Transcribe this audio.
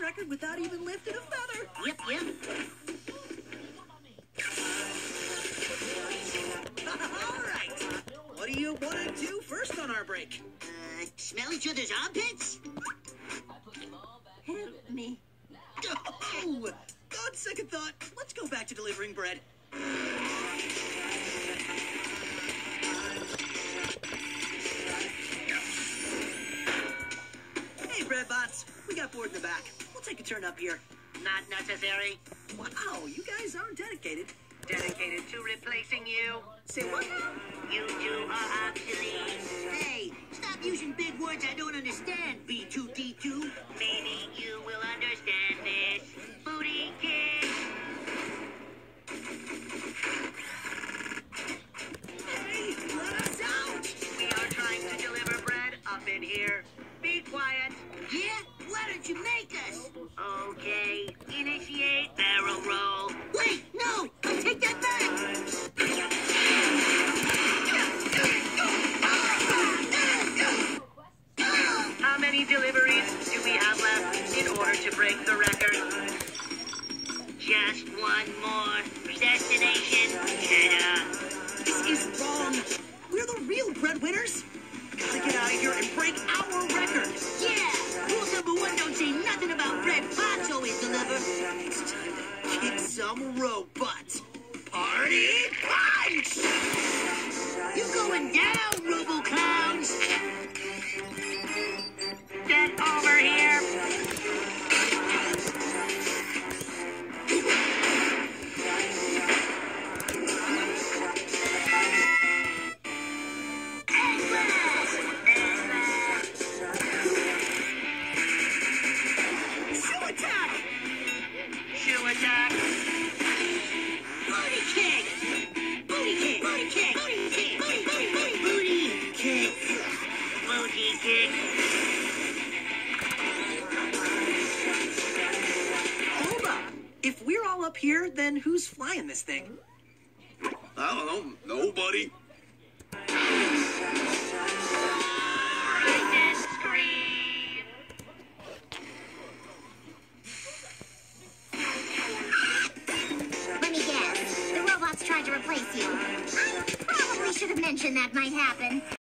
record without even lifting a feather. Yep. All right. What do you want to do first on our break? Smell each other's armpits? Help me. Oh, on second thought, let's go back to delivering bread. Hey, Breadbots. We got board in the back. We'll take a turn up here. Not necessary. Wow, you guys are dedicated. Dedicated to replacing you. Say what now? You two are obsolete. Hey, stop using big words I don't understand, B2D2. Maybe you will understand this. Booty kick. Hey, let us out! We are trying to deliver bread up in here. Be quiet. Yeah? Why don't you make us? Okay. Initiate barrel roll. Wait, no! I'll take that back! How many deliveries do we have left in order to break the record? Just one more. Destination, Cheddar. This is wrong. We're the real breadwinners. Gotta get out of here and break our record. Yeah! Rule number 1, don't say nothing about bread pots always deliver. It's time to kick some robot. Party punch! You going down, Robo Clowns! Get over here! Shoe attack! Shoe attack! Booty kick! Booty kick! Booty kick! Booty kick! Booty kick! Booty kick! Hold up. If we're all up here, then who's flying this thing? I don't know. Nobody. Brightness screen! Let me guess. The robots tried to replace you. I probably should have mentioned that might happen.